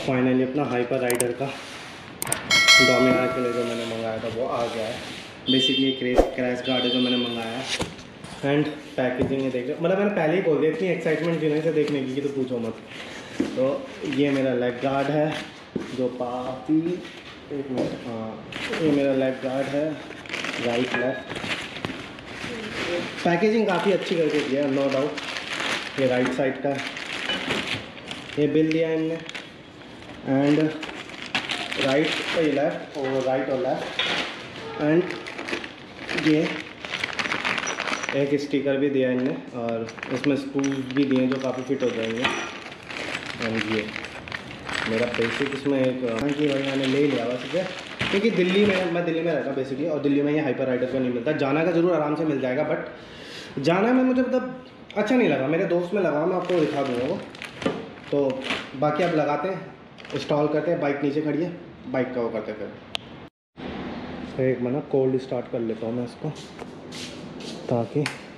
Finally अपना hyper rider का डोमिनार के लिए जो मैंने मंगाया था वो आ गया है। बेसिकली क्रैश गार्ड है जो मैंने मंगाया है। एंड पैकेजिंग है, देख रहे मतलब मैंने पहले ही बोल दिया, इतनी एक्साइटमेंट थी ना इसे देखने की कि तो पूछो मत। तो ये मेरा लेग गार्ड है जो काफ़ी, एक मिनट, हाँ ये मेरा लेग गार्ड है, राइट लेफ्ट। पैकेजिंग काफ़ी अच्छी करके दिया नो डाउट। ये राइट साइड का है, ये बिल दिया है इनने, एंड राइट और लेफ़्ट और राइट और लेफ़्ट, एंड ये एक स्टिकर भी दिया है इनने और इसमें स्क्रूज भी दिए हैं जो काफ़ी फिट हो जाएंगे। एंड ये मेरा बेसिक इसमें एक कि भाई मैंने ले लिया बस इसे, क्योंकि दिल्ली में मैं दिल्ली में रहता हूँ बेसिकली, और दिल्ली में ये हाइपर राइडर को नहीं मिलता। जाना का ज़रूर आराम से मिल जाएगा, बट जाना में मुझे मतलब अच्छा नहीं लगा। मेरे दोस्त में लगा, मैं आपको दिखा दूँगा वो। तो बाकी आप लगाते हैं, इंस्टॉल करते हैं, बाइक नीचे खड़ी है, बाइक का वो करते फिर एक मना कोल्ड स्टार्ट कर लेता हूँ मैं इसको, ताकि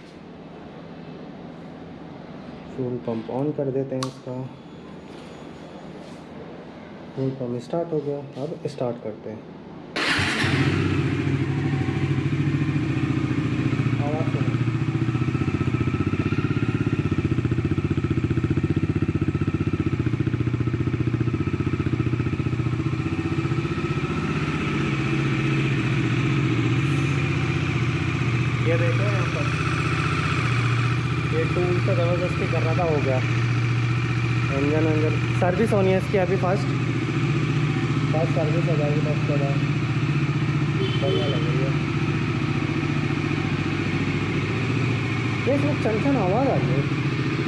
फ्यूल पंप ऑन कर देते हैं इसका। फ्यूल पंप स्टार्ट हो गया, अब स्टार्ट करते हैं। आवाज़ सुनो, ये देखो यहाँ पर ये टूल से ज़बरदस्ती कर रहा था, हो गया। इंजन सर्विस होनी है इसकी अभी, फास्ट सर्विस हो जाएगी, बस का बढ़िया लग रही है। ये इसमें चंचन आवाज़ आ रही है।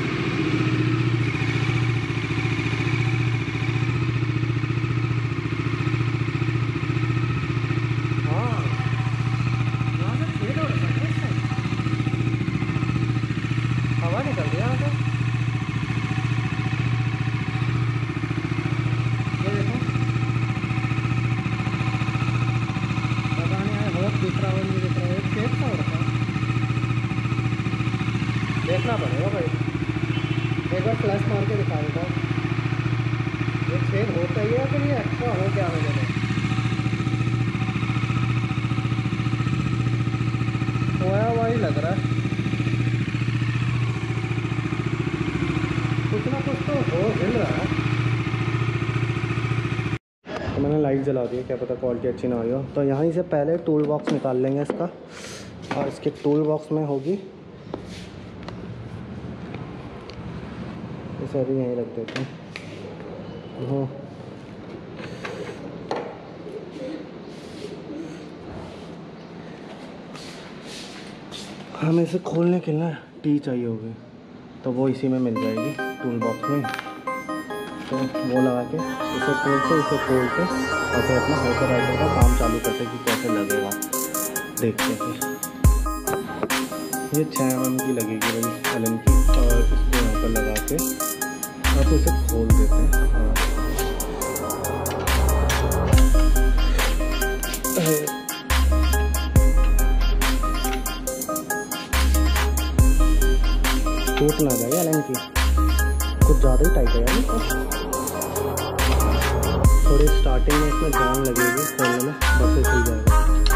हवा निकल रही है यहाँ से, ये देखो, पता नहीं है बहुत दिख रहा है नहीं दिख रहा है, सेफ सा हो रखा है, देखना पड़ेगा भाई। एक बार फ्लैश मार के दिखा देता हूँ, ये छेद होता ही है फिर ये एक्स्ट्रा हो क्या हो जाए, खोया हुआ ही लग रहा है। कुछ ना कुछ तो हो हिल रहा है। तो मैंने लाइट जला दी है, क्या पता क्वालिटी अच्छी ना हुई हो। तो यहाँ से पहले टूल बॉक्स निकाल लेंगे इसका, और इसके टूल बॉक्स में होगी, इसे अभी यहीं रख देते हैं। हाँ हमें इसे खोलने के लिए टी चाहिए होगी, तो वो इसी में मिल जाएगी टूल बॉक्स में। तो वो लगा के इसे खोलते और फिर अपना हाइपर राइडर का काम चालू करते कि कैसे लगेगा, देखते हैं फिर। ये 6 mm की लगेगी भाई एलन की, और इसको यहाँ पर लगा के आप इसे खोल देते हैं। टूट ना जाए एलन की, कुछ ज़्यादा ही टाइट है यार। थोड़ी स्टार्टिंग में इसमें जान लगेगी खोलने में, बस खुल जाएगा।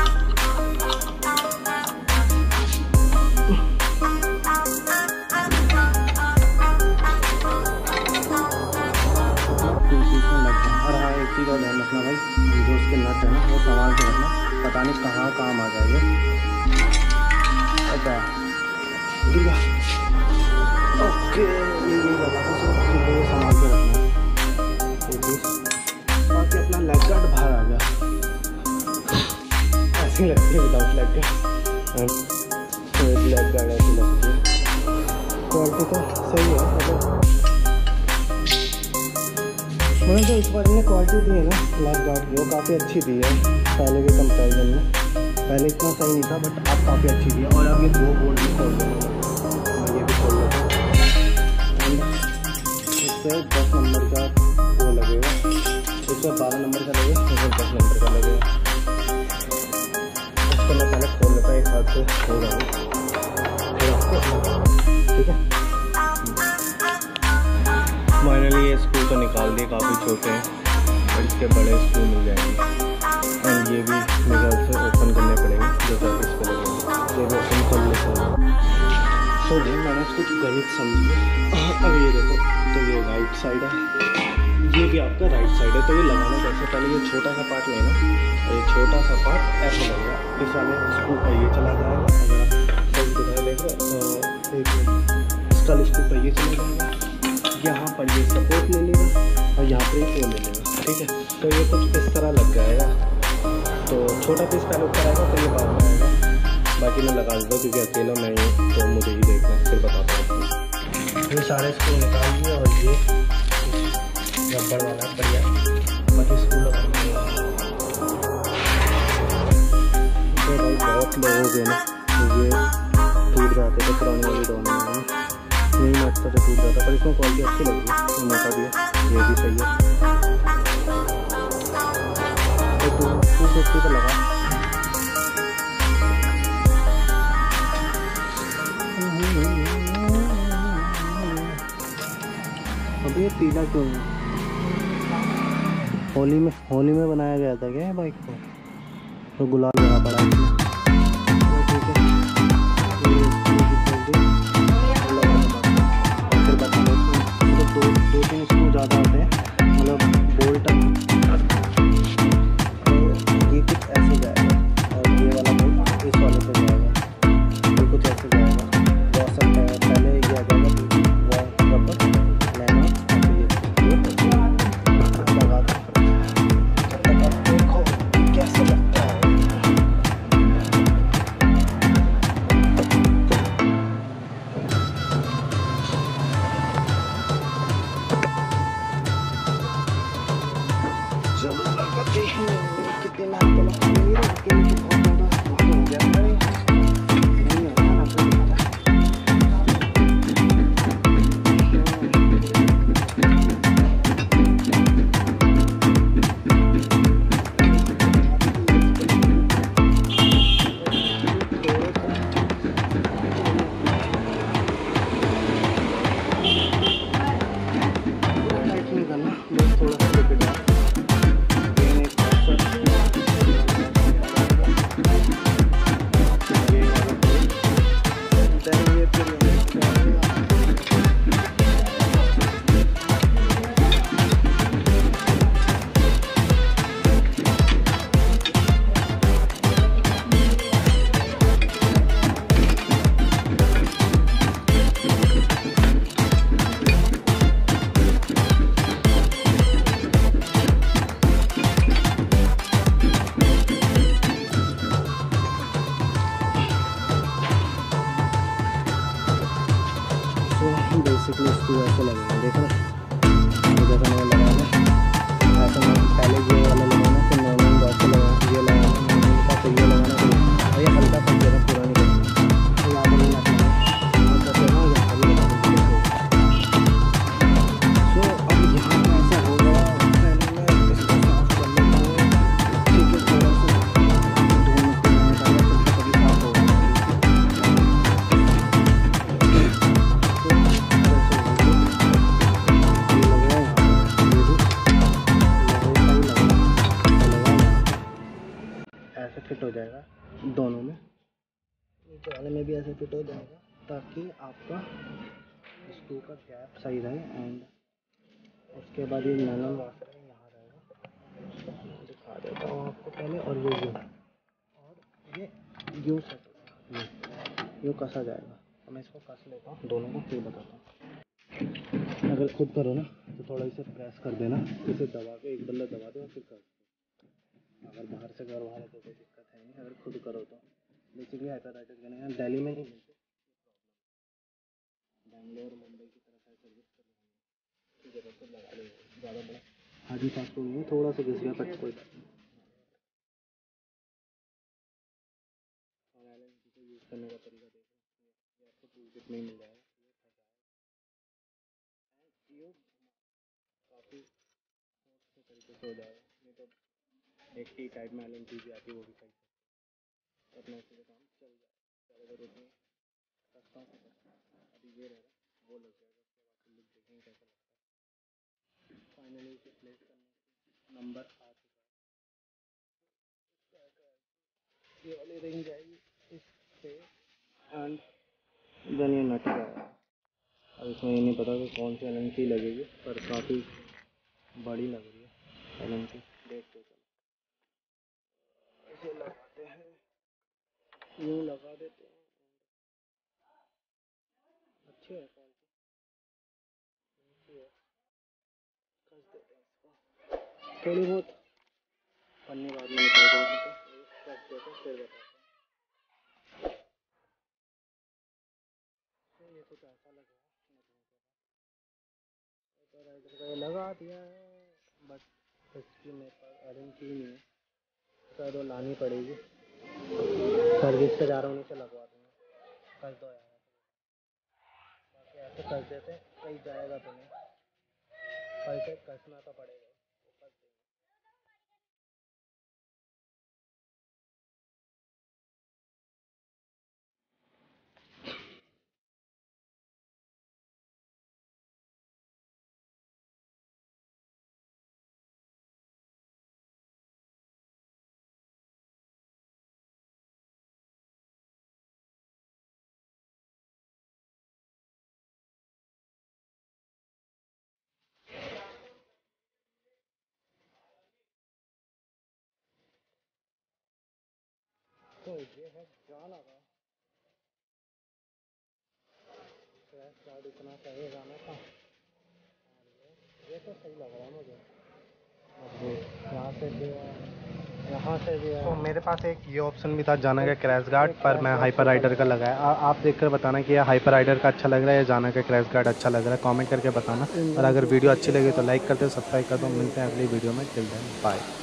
और हाँ एक चीज़ और ध्यान रखना भाई, जो उसके नट है ना वो संभाल के रखना, पता नहीं कहाँ काम आ जाएगा। अच्छा ओके, ये संभाल के रखना है। बाकी अपना लेग गार्ड बाहर आ गया, ऐसी लगती है without leg guard, leg guard ऐसी लगती है। क्वालिटी तो सही है, मतलब मैंने जो इस बार इन्हें क्वालिटी दी है ना लेग गार्ड की, वो काफ़ी अच्छी दी है पहले के कंपेरिजन में। पहले इतना सही नहीं था, बट अब काफ़ी अच्छी दी है। और अब ये 2 बोल्ट भी खोल देंगे, ये भी खोल लेते हैं। इससे 10 नंबर का वो लगेगा, इससे 12 नंबर का लगेगा, इससे 10 नंबर का लगेगा। इसको मैं पहले खोल लेता, एक हाथ से खोल रहा हूँ, ठीक है। फाइनली ये स्कूटर तो निकाल दिए, काफ़ी छोटे हैं, और इसके बड़े स्क्रू मिल जाएंगे। एंड ये भी मेरे ख्याल से ओपन करने पड़ेंगे जो सर्विस पे लगेंगे, जो भी ओपन कर लेते हैं। तो भाई मैंने कुछ गणित समझी। अब ये देखो, तो ये राइट साइड है, ये भी आपका राइट साइड है। तो ये लगाना कैसे, पहले ये छोटा सा पार्ट लेना, और ये छोटा सा पार्ट ऐसे लगेगा, इस वाले स्क्रू पर ये चला जाएगा। अगर आप सही दिखाई देख रहे हो, एक स्कल स्क्रू पर ये चला जाएगा, यहाँ पर ये सपोर्ट ले लेगा, और यहाँ पर ये ले लेगा, ठीक है। तो ये कुछ इस तरह लग जाएगा। तो छोटा पीस पहले ऊपर आएगा, तो ये बाद में आएगा। बाकी मैं लगा दूँगा क्योंकि अकेला मैं ही हूँ, तो मुझे ही देखना है, फिर बताता हूँ आपको। ये सारे स्क्रू निकाल दिए, और ये रबड़ वाला बढ़िया, बाकी स्क्रू लगा दिए। तो भाई बहुत लोग हो गए ना, ये टूट जाते थे पुराने वाले डोने में, यही मस्त से टूट जाता, पर इसमें क्वालिटी अच्छी लगी है, तो मोटा भी है, ये भी सही है। तो 250 पर लगा। अभी ये पीला क्यों है? होली में बनाया गया था क्या बाइक को, तो गुलाल लगा पड़ा इसमें। ठीक है, फिर बताना इसमें दो तीन स्क्रू ज़्यादा आते हैं, मतलब बोल्ट। ये कुछ ऐसे जाएगा, और ये वाला बोल्ट इस वाले पे जाएगा, ये कुछ ऐसे जाएगा। बहुत सकता है पहले ये आ जाएगा रबर लेना, ये लगा दो। अब देखो कैसे लगता है। चलो लगाते हैं, कितने लाख तो लगा मेरे अकेले तो बहुत ज़्यादा हो गया है। नहीं है ना, तो नहीं करना, बस थोड़ा सा लेके जाओ। बेसिकली इसको ऐसे लगेगा, देख रहे हो, जैसा मैंने लगाना ऐसा मैं पहले ये वाला लगाना, फिर नॉर्मल वैसे लगाना, ये लगाना नॉर्मल का, फिर ये लगाना, फिर और ये हल्का पड़ जाएगा पुरानी का, तो यहाँ पर नहीं लगना है, यहाँ पर भी लगा देंगे। तो अब यहाँ पर ऐसा होगा, पहले मैं इसको साफ कर लेता हूँ, ठीक है, थोड़ा सा धोने के लिए निकालना, फिर कभी साफ होगा। ऐसे फिट हो जाएगा दोनों में, नीचे वाले में भी ऐसे फिट हो जाएगा, ताकि आपका स्क्रू का गैप सही रहे। एंड उसके बाद ये नैनन वाशर यहाँ रहेगा, दिखा देता हूँ आपको पहले। और ये यूँ सेट होगा, यूँ कसा जाएगा। तो मैं इसको कस लेता हूँ दोनों को, फिर बताता हूँ। अगर खुद करो ना तो थोड़ा इसे प्रेस कर देना, इसे दबा के एक बल्ला दबा दो, फिर कर। अगर बाहर से करवा रहे तो कोई दिक्कत है नहीं, अगर खुद करो तो बेसिकली हाइपरराइटिस के लिए दिल्ली में नहीं मिलते, बैंगलोर मुंबई की तरफ है सर्विस कर रहे हैं, ठीक है, तो लगा लेंगे, ज़्यादा बड़ा हाजी फास्ट फूड नहीं, थोड़ा सा घिस गया बट कोई बात नहीं। और एल को यूज़ करने का तरीका देख रहे हैं, ये आपको टूल किट में ही मिल जाएगा, ये काफ़ी अच्छे तरीके से हो जाएगा। नहीं तो एक टी टाइप में एल भी आती है, वो भी सही से अपने ऐसे काम चल जाए, ज़्यादा जरूरत नहीं करता हूँ। अभी ये रहेगा, वो लग जाएगा, उसके बाद लुक देखेंगे कैसा लगता है। फाइनली इसे प्लेस करने नंबर आ चुका है। ये वाली रिंग जाएगी इस पे एंड देन ये नट जाएगा। अब इसमें ये नहीं पता कि कौन सी एलन की लगेगी, पर काफ़ी बड़ी लग रही है एलन की। देखते चलो इसे लगाते हैं, यूँ लगा देते हैं। अच्छी है क्वालिटी, कस देते हैं इसको। थोड़ी बहुत पन्नी बाद में निकाल देते हैं, कस देते हैं फिर बताते हैं। तो ये कुछ ऐसा लग रहा है, इधर का ये लगा दिया है, बट इसकी मेरे पास एलन की नहीं है, शायद वो लानी पड़ेगी। सर्विस पे जा रहा हूँ, उन्हीं से लगवा दूँगा। कस दो यार, बाकी ऐसे कस देते कहीं जाएगा तो नहीं, पर इसे कसना तो पड़ेगा। वो कस देंगे। तो ये है जाना था, क्रैश गार्ड इतना सही जाना था। ये तो सही लग रहा है मुझे, मजबूत यहाँ से भी है, यहाँ से भी है। तो मेरे पास एक ये ऑप्शन भी था जाना का क्रैश गार्ड, पर मैं हाइपर राइडर का लगाया। आप देखकर बताना कि ये हाइपर राइडर का अच्छा लग रहा है या जाना का क्रैश गार्ड अच्छा लग रहा है, कमेंट करके बताना। और अगर वीडियो अच्छी लगी तो लाइक कर दो, सब्सक्राइब कर दो। मिलते हैं अगली वीडियो में, टिल देन बाय।